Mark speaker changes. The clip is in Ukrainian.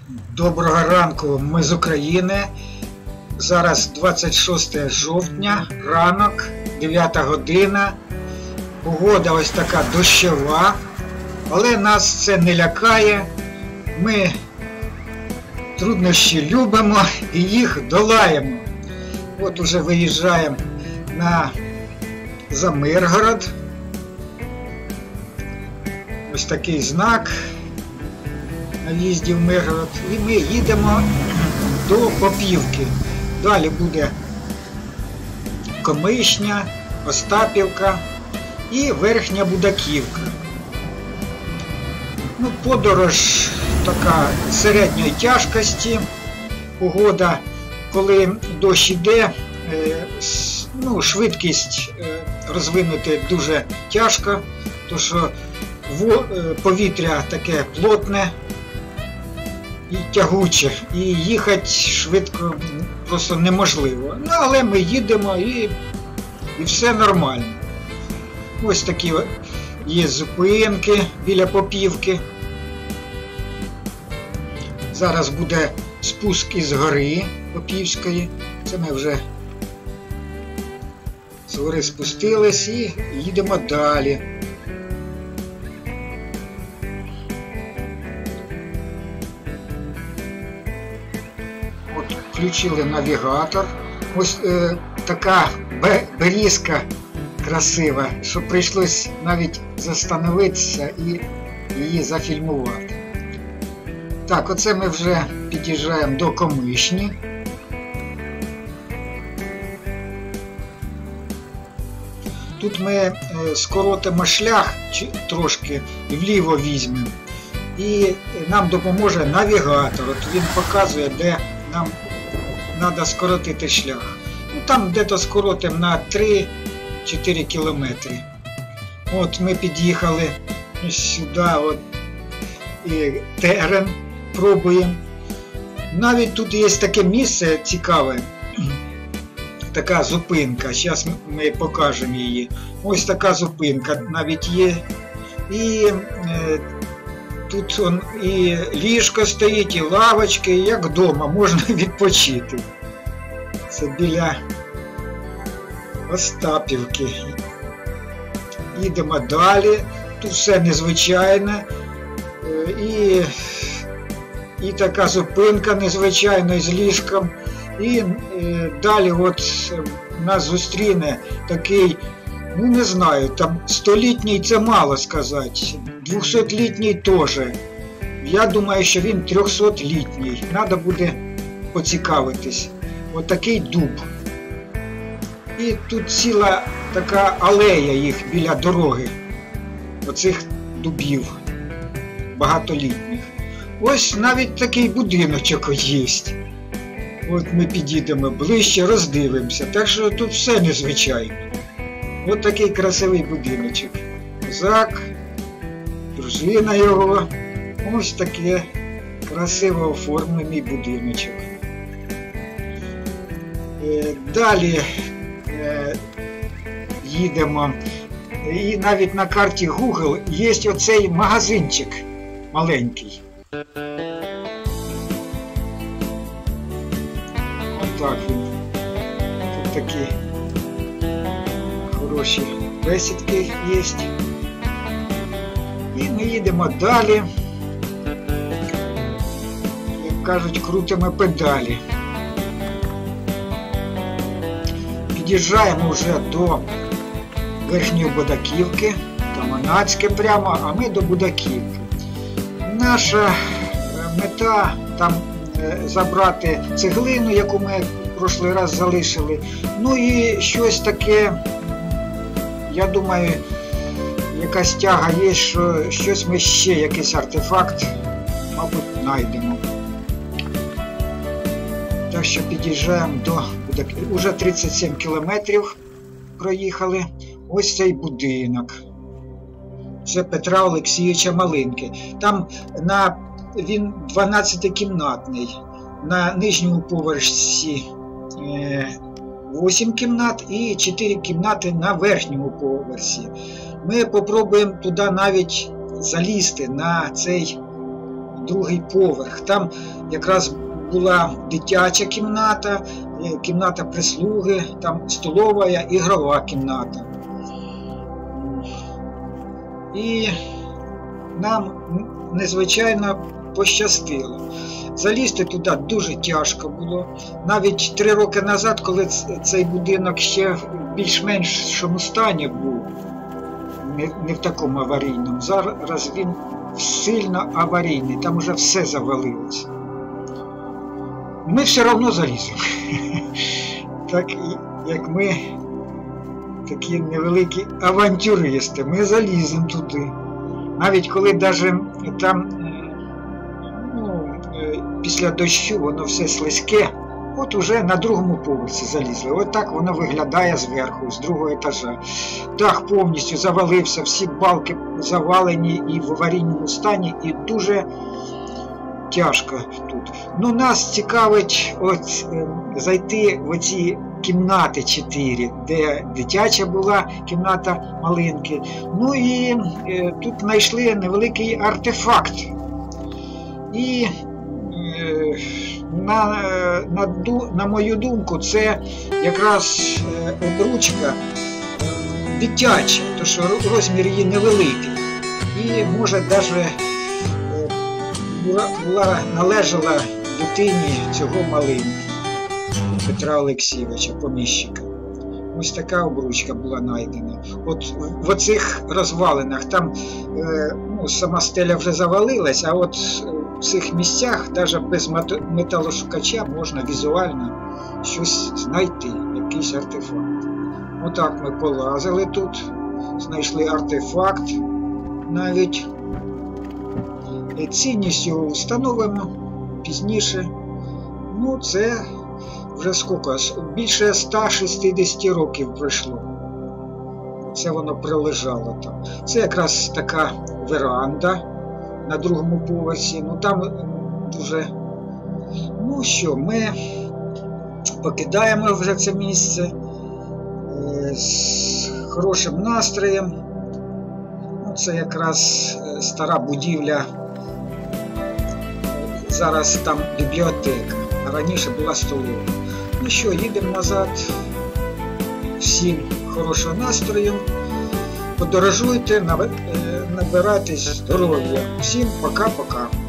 Speaker 1: Доброго ранку, ми з України. Зараз 26 жовтня, ранок, 9 година. Погода ось така дощова, але нас це не лякає. Ми труднощі любимо і їх долаємо. От уже виїжджаємо за Миргород. Ось такий знак на в'їзді в Миргород. І ми їдемо до Попівки. Далі буде Комишня, Остапівка і Верхня Будаківка. Подорож така середньої тяжкості. Погода, коли дощ іде, швидкість розвинути дуже тяжко, тому що повітря таке плотне і тягуче, і їхати швидко просто неможливо. Але ми їдемо і все нормально. Ось такі є зупинки біля Попівки. Зараз буде спуск із гори Попівської. Це ми вже з гори спустились і їдемо далі. От включили навігатор. Ось така берізка красива, що прийшлось навіть застановитися і її зафільмувати. Так, оце ми вже під'їжджаємо до Комишні. Тут ми скоротимо шлях трошки, вліво візьмемо. І нам допоможе навігатор. От він показує, де нам треба скоротити шлях. Там десь скоротимо на 3-4 кілометри. От ми під'їхали сюди, от, і терен пробуємо. Навіть тут є таке місце цікаве, така зупинка. Зараз ми покажемо її. Ось така зупинка навіть є. І тут і ліжко стоїть, і лавочки, як вдома, можна відпочити. Це біля Остапівки. Їдемо далі. Тут все незвичайне. І така зупинка незвичайна з ліжком. І далі от нас зустріне такий, не знаю, там 100-літній це мало сказати, 200-літній теж. Я думаю, що він 300-літній. Треба буде поцікавитись. От такий дуб. І тут ціла така алея їх біля дороги. Оцих дубів багатолітніх. Ось навіть такий будиночок є. От ми підійдемо ближче, роздивимося. Так що тут все незвичайно. Ось такий красивий будиночок. Козак, дружина його. Ось таке красиво оформлений будиночок. Далі їдемо. І навіть на карті Google є оцей магазинчик маленький. Отак він. Тут такі хороші бесідки є. І ми їдемо далі. Як кажуть, крутимо педалі. Під'їжджаємо вже до Верхньої Будаківки, там Анацьке прямо, а ми до Будаківки. Наша мета там забрати цеглину, яку ми в прошлий раз залишили. І щось таке, я думаю, якась тяга є, що щось ми ще, якийсь артефакт, мабуть, знайдемо. Так що під'їжджаємо до Будаківки. Уже 37 кілометрів проїхали. Ось цей будинок. Це Петра Олексійовича Малинки. Там він 12-кімнатний. На нижньому поверсі 8 кімнат і 4 кімнати на верхньому поверсі. Ми спробуємо туди навіть залізти на цей другий поверх. Там якраз була дитяча кімната, кімната прислуги, там столова, ігрова кімната. І нам незвичайно пощастило. Залізти туди дуже тяжко було. Навіть 3 роки назад, коли цей будинок ще в більш-меншому стані був, не в такому аварійному, зараз він сильно аварійний, там вже все завалилося. Ми все одно заліземо. Так як ми такі невеликі авантюристи, ми заліземо туди. Навіть коли там після дощу воно все слизьке, от уже на другому поверсі залізли. От так воно виглядає зверху, з другого етажа. Дах повністю завалився, всі балки завалені і в аварійному стані, і дуже тяжко тут. Ну, нас цікавить зайти в оці кімнати 4, де дитяча була кімната маленька. Ну і тут знайшли невеликий артефакт. І на мою думку, це якраз обручка дитяча, тому що розмір її невеликий. І може навіть належала дитині цього маленького Петра Олексійовича, поміщика. Ось така обручка була знайдена. От в оцих розвалинах, там сама стеля вже завалилась, а от в цих місцях, навіть без металошукача, можна візуально щось знайти, якийсь артефакт. Отак ми полазили тут, знайшли артефакт навіть. Цінність його встановимо пізніше. Ну, це вже скільки? Більше 160 років пройшло. Це воно прилежало там. Це якраз така веранда на другому поверсі. Ну там дуже... Ну що, ми покидаємо вже це місце з хорошим настроєм. Ну, це якраз стара будівля. Зараз там бібліотека, а раніше була столова. Ну що, їдемо назад. Всім хорошого настрою. Подорожуйте, набирайтесь здоров'я. Всім пока-пока.